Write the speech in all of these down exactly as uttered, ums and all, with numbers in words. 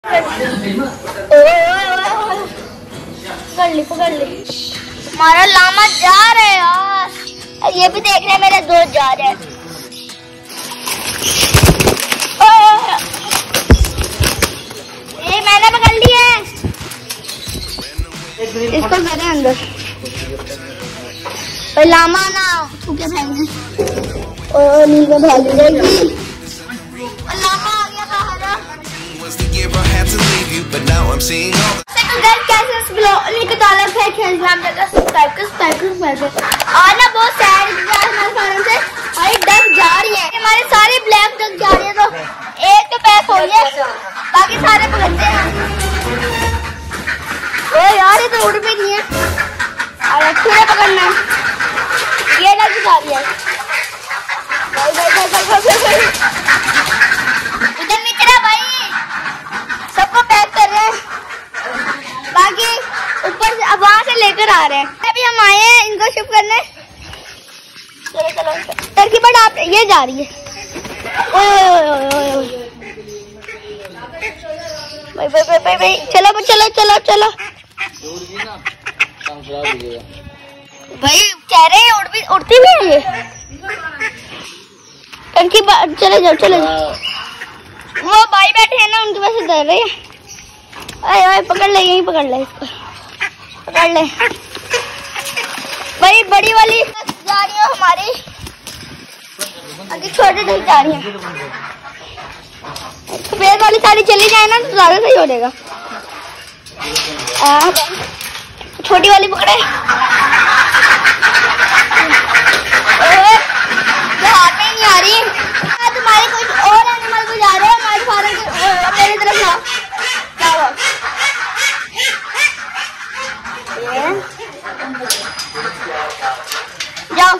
पकड़ ली पकड़ ली। हमारा लामा जा रहा है यार। ये भी देख रहे हैं मेरे दोस्त जा रहे हैं। ये मैंने पकड़ ली है। इसको करें अंदर। लामा ना तू क्या भागेगी? और नीचे भाग जाएगी। लामा आ गया बाहर। और ना बहुत सैड से हमारी डक जा रही है। हमारे सारे ब्लैक डक जा रही है। तो एक तो पैक हो गया, बाकी सारे पकड़ते हैं। ओ यार ये तो उड़ भी नहीं है। और अच्छे पकड़ना है। ये डक जा रही है। उधर निकला भाई, सबको पैक कर रहे हैं। बाकी ऊपर से अब वहां से लेकर आ रहे हैं। अभी हम आए हैं इनको शिफ्ट करने। चलो चलो टर्की बट आप ये जा रही है। ओए भाई भाई भाई भाई भाई चलो चलो चलो चलो भाई कह रहे हैं उड़ भी उड़ती भी है ये टर्की। चले जाओ चले जाओ। वो भाई बैठे हैं ना, उनकी वजह से डर रहे हैं। अरे भाई पकड़ ले, यहीं पकड़ ले, इसको पकड़ ले भाई। बड़ी वाली जा रही है हमारी, आगे छोटे नहीं जा रही है। सफेद वाली सारी चली जाए ना तो ज्यादा सही हो जाएगा। छोटी वाली पकड़े, हाथ में नहीं आ रही। तुम्हारे कुछ और एनिमल को जा रहे हैं हमारे फार्म के, मेरी तरफ ना जाओ।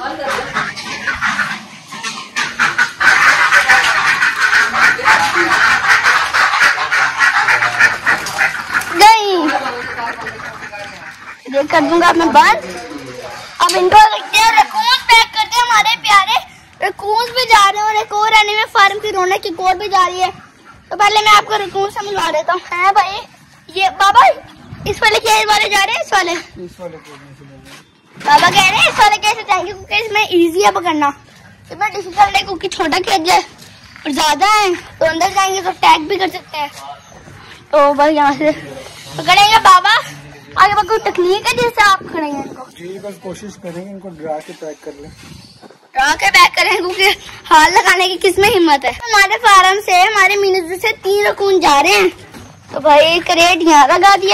नहीं ये कर दूंगा मैं बंद। अब इनको रखते हैं, रकून पैक करते हैं। हमारे प्यारे रकून भी जा रहे हैं और एक और एनिमल फार्म की रौनक की कोर भी जा रही है। तो पहले मैं आपको रकून से मिलवा देता हूँ। है भाई ये बाबा इस वाले के वाले जा रहे हैं, इस वाले इस वाले बाबा कह रहे हैं इस वाले कैसे जाएंगे क्योंकि इसमें इजी है पकड़ना। इसमें डिफिकल्ट है क्योंकि छोटा केज है और ज्यादा है, तो अंदर जाएंगे तो टैग भी कर सकते हैं। तो बस यहाँ से पकड़ेंगे बाबा। आगे बस कोई तकनीक है जिससे आप पकड़ेंगे इनको? जी बस कोशिश करेंगे इनको डरा के पैक कर लें। डरा के पैक करें क्योंकि हाथ लगाने की किसमें हिम्मत है। हमारे फार्म से हमारे मीनू से तीन रकून जा रहे हैं। तो भाई करेट यहाँ लगा दिया,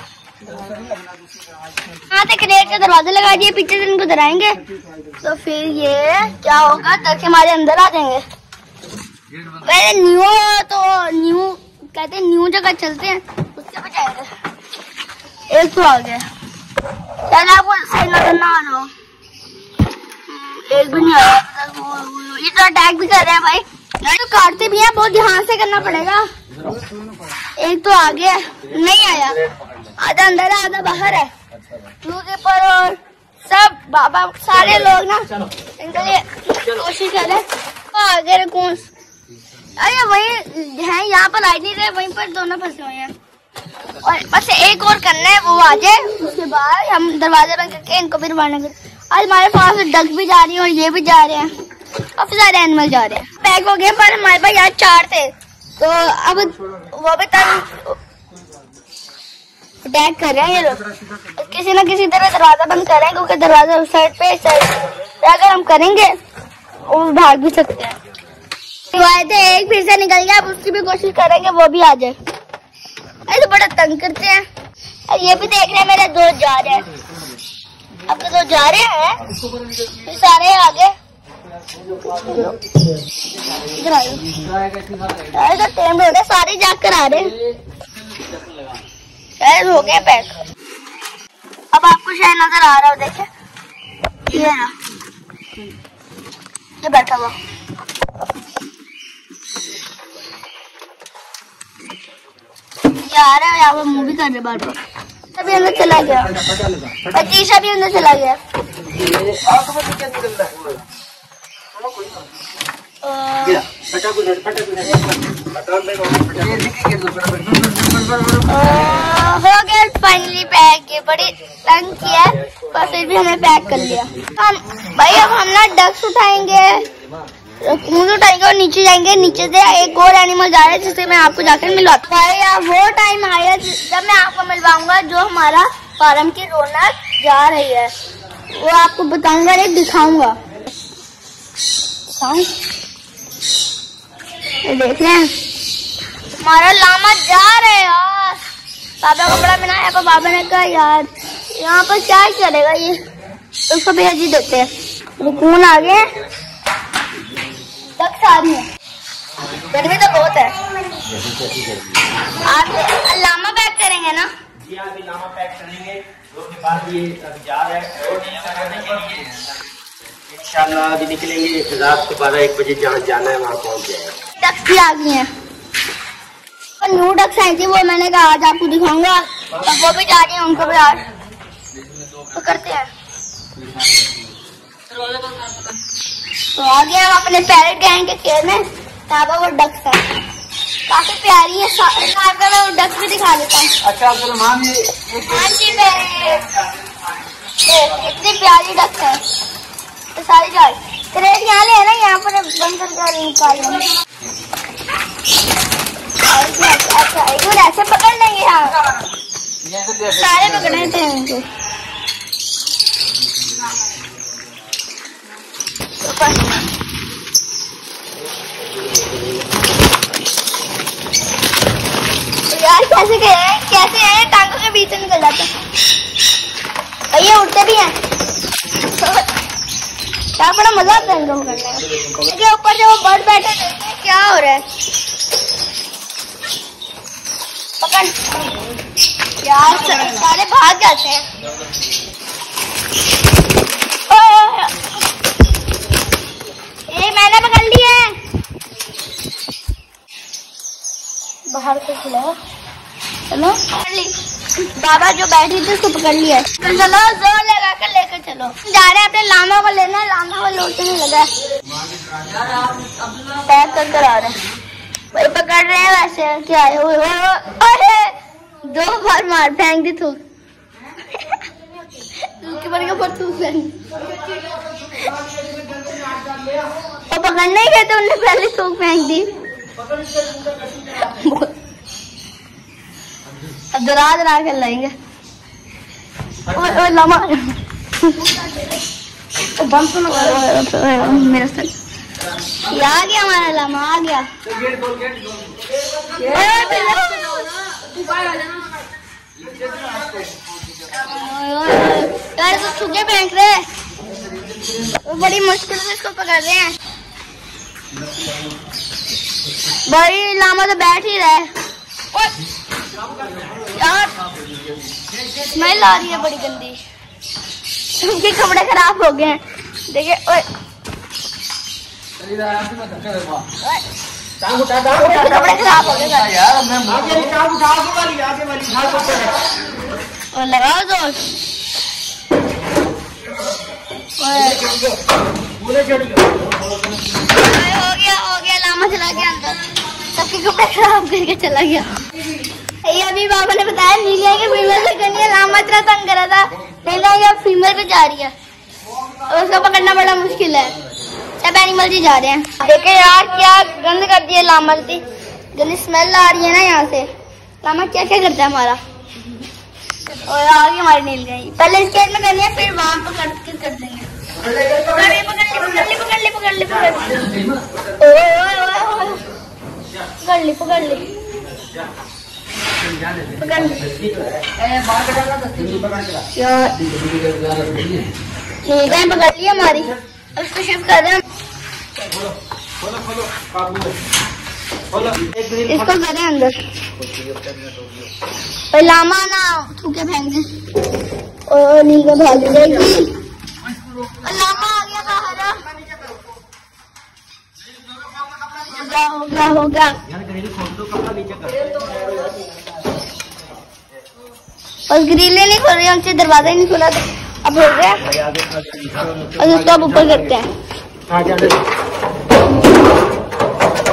यहाँ से करेट का दरवाजा लगा दिया, पीछे से इनको डराएंगे तो फिर ये क्या होगा तक हमारे अंदर आ जाएंगे। पहले न्यू तो न्यू कहते हैं न्यू जगह चलते हैं उससे बचाएंगे। एक तो आ गया, चलो आपको सही नजर ना आ रहा, एक भी नहीं आया। ये तो अटैक भी कर रहे हैं भाई, तो काटते भी हैं, बहुत ध्यान से करना पड़ेगा। एक तो आ गया, नहीं आया, आधा अंदर है आधा बाहर है। यूट्यूबर और सब बाबा सारे लोग ना इनके लिए कोशिश कर रहे हैं। आगे कौन अरे वही है, यहाँ पर लाइट नहीं रहे, वहीं पर दोनों फंसे हुए हैं। और बस एक और करना है, वो आ जाए उसके बाद हम दरवाजा बंद करके इनको भी रवाना करें। आज हमारे पास डक भी जा रही है और ये भी जा रहे हैं, काफी सारे एनिमल जा रहे हैं। पैक हो गए पर हमारे पास यार चार थे, तो अब वो भी तक अटैक कर रहे हैं ये लोग। किसी न किसी तरह दरवाजा बंद कर रहे हैं क्योंकि दरवाजा उस साइड पे इस साइड पे अगर हम करेंगे वो भाग भी सकते हैं। थे एक फिर से निकल गया, अब उसकी भी कोशिश करेंगे वो भी आ जाए। तो बड़ा तंग करते हैं। और ये भी देख रहे हैं मेरे दोस्त जा रहे हैं, अब तो दो जा रहे हैं फिर सारे आगे। इधर टाइम हो गया, सारे जाकर आ रहे हैं, शायद हो गए पैक। अब आपको शायद नजर आ रहा हो, देखे ये रहा, ये बैठा हुआ। ये आ रहा है, यहाँ पर मूवी कर रहे बार बार। अभी अंदर चला गया, पतीशा भी अंदर चला गया। गया फाइनली पैक। ये बड़ी तंग किया पर फिर भी हमें पैक कर लिया। हम भाई अब हम ना डक्स उठाएंगे, ऊँट उठाएंगे और नीचे जाएंगे। नीचे से एक और एनिमल जा रहा है जिससे मैं आपको जाकर मिलवाता हूँ। भाई अब वो टाइम आया जब मैं आपको मिलवाऊंगा जो हमारा फार्म की रौनक जा रही है, वो आपको बताऊंगा, एक दिखाऊंगा। ये देख रहे हैं हमारा लामा जा रहे हैं यार। पापा को बड़ा बनाया पर पापा ने कहा यार यहाँ पर क्या चलेगा, ये तो उसको भी अजीब देते हैं। रुकून आ गए, तक सारी है, गर्मी तो बहुत है। आप लामा पैक करेंगे ना? जी अभी लामा पैक करेंगे, उसके बाद ये जा रहा है इंशाल्लाह अभी निकलेंगे। रात को बारह एक बजे जहाँ जाना है वहाँ पहुँच जाएगा। डक्स भी आ गई हैं, न्यू डक्स आई थी, वो मैंने कहा आज आपको दिखाऊंगा। अब वो भी जा रही है, उनको भी आज तो करते हैं। तो आगे हम अपने पैरेट गैंग के खेल में, ताबा वो डक्स है, काफी प्यारी है। आपका मैं वो डक्स भी दिखा देता हूँ। अच्छा इतनी प्यारी डक्स है तो सारी जाए क्रेट यहाँ ले है ना, यहाँ पर बंद करके निकाल लेंगे। अच्छा एक बार ऐसे पकड़ लेंगे, यहाँ सारे पकड़े थे उनको। यार कैसे गए, कैसे हैं, टांगों के बीच में निकल जाते हैं। भैया उड़ते भी हैं, क्या बड़ा मजा आता है इनको करने में। इसके ऊपर जो बर्ड बैठे हैं क्या हो रहा है, पकड़ यार सारे भाग जाते हैं। ये मैंने पकड़ ली है, बाहर से खुला, चलो पकड़ ली। बाबा जो बैठी थी उसको पकड़ लिया है। तो चलो जोर लगा कर लेकर चलो, जा रहे हैं अपने लामा को लेना। लामा को लौटने नहीं लगा, पैक कर कर आ रहे हैं। भाई पकड़ रहे हैं वैसे क्या है, अरे दो बार मार फेंक दी थूक के बन के पर थूक फेंक, और पकड़ने ही गए तो उनने पहले थूक फेंक दी। अब डरा डरा कर लाएंगे। लामा बंद तो मेरा सर आ गया, हमारा लामा आ गया। यार तो छुके फेंक रहे, बड़ी मुश्किल से इसको पकड़ रहे हैं। भाई लामा तो बैठ ही रहा है यार, स्मेल आ रही है बड़ी गंदी, उनके कपड़े खराब हो गए हैं। देखिए ओए कपड़े खराब हो गए और लगाओ जोर। हो गया हो गया, लामा चला गया अंदर, सबके कपड़े खराब करके चला गया। ये अभी बाबा ने बताया नीले के फीमेल से करनी है, लामा इतना तंग करा था, नहीं अब फीमेल पे जा रही है और उसको पकड़ना बड़ा मुश्किल है। सब एनिमल जी जा रहे हैं। देखे यार क्या गंद कर दिया लामा की, गंदी स्मेल आ रही है ना यहाँ से। लामा क्या क्या करता है हमारा, और आगे हमारी नील गई। पहले इसके में करनी है, फिर वहां पकड़ के कर देंगे। पकड़ ली पकड़ ली पकड़ ली पकड़ ली पकड़ ली पकड़ ली पकड़ ली पकड़ ली हमारी, अब इसको शिफ्ट कर रहे हैं। इसको करें अंदर, लामा ना थूके फेंक दे और नील को भाग जाएगी। लामा आ गया बाहर, होगा होगा और ग्रिलें नहीं खोल रही, हमसे दरवाजा ही नहीं खुला, अब हो गया। और उसको अब ऊपर करते हैं।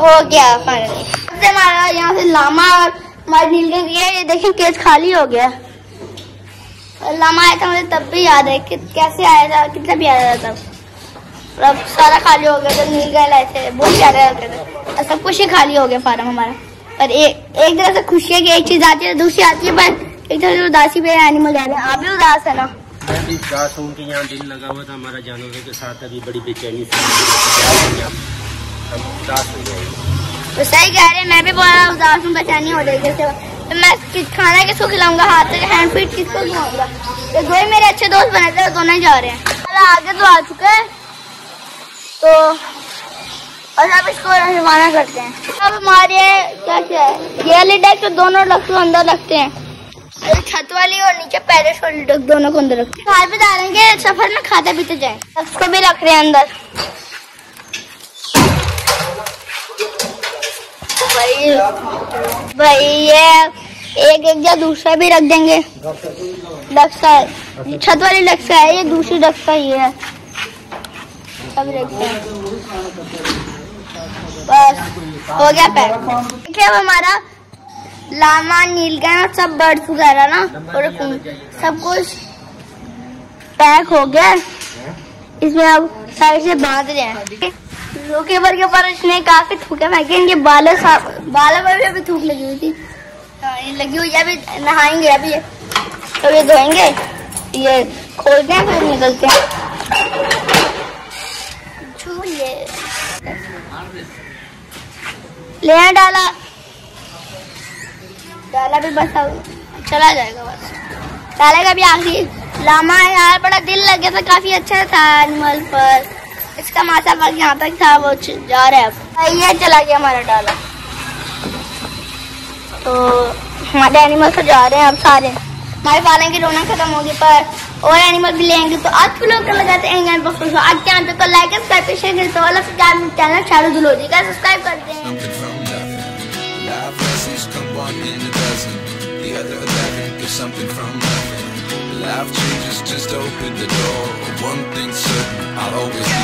हो गया फाइनली। हमारा यहाँ से लामा और हमारे नीलगाय गया, ये देखिए केज खाली हो गया। लामा आया था, मुझे तब भी याद है कि कैसे आया था, कितना भी आया था तब। अब सारा खाली हो गया। तो नीलगाय लाए थे, बहुत प्यारे लगते थे। सब कुछ ही खाली हो गया फार्म हमारा। पर एक एक तरह से खुशी है कि एक चीज आती है, दूसरी आती है, पर एक तरह से उदासी पे एनिमल जा रहे हैं। आप भी उदास है ना? मैं भी उदास हूँ कि यहाँ दिल लगा हुआ था हमारा जानवरों के साथ, अभी बड़ी बेचैनी से हम उदास हो गए। तो सही कह रहे हैं, मैं भी बड़ा उदास हूँ, बेचैनी हो रही है। तो मैं खाना किसको खिलाऊंगा, हाथ से हैंड फीड किसको खिलाऊंगा? तो दो ही मेरे अच्छे दोस्त बने थे, दोनों ही जा रहे हैं। आगे तो आ चुके हैं, तो और अब इसको रवाना करते हैं। अब हमारे क्या क्या है, ये वाली डेस्क तो दोनों डक को अंदर रखते हैं, छत वाली और नीचे पैलेस वाली डक दोनों को अंदर रखते हैं। भी डालेंगे सफर में खाते पीते जाए। उसको भी रख रहे हैं अंदर। भाई भाई ये एक एक या दूसरा भी रख देंगे। डक्स का छत वाली डक्स का है, ये दूसरी डक्स का ये है। सब रखते हैं, बस हो गया पैक। देखिए अब हमारा लामा, नीलगाय और सब बर्ड्स वगैरह ना और सब कुछ पैक हो गया। इसमें अब साइड से बांध रहे हैं। रोकेबर के ऊपर इसने काफी थूके फेंके, इनके बालों बालों में भी अभी थूक लगी हुई थी। हाँ, ये लगी हुई है। अभी नहाएंगे, अभी ये तो ये धोएंगे, ये खोलते हैं फिर निकलते हैं। झूले ले डाला डाला भी बस चला जाएगा, बस डालेगा भी आखिरी। लामा यार बड़ा दिल लग गया था, काफी अच्छा था एनिमल, पर इसका माथा पाक यहाँ तक था, वो जा रहा है अब। ये चला गया हमारा डाला। तो हमारे एनिमल तो जा रहे हैं अब सारे। हमारे पालन की रौनक खत्म होगी, पर और एनिमल भी लेंगे। तो आज के लोग लगाते हैं आज के अंत को लाइक सब्सक्राइब शेयर करें। तो अलग से चैनल शारू दुलोजी का सब्सक्राइब करते हैं। Life changes, just open the door. One thing's certain, I'll always be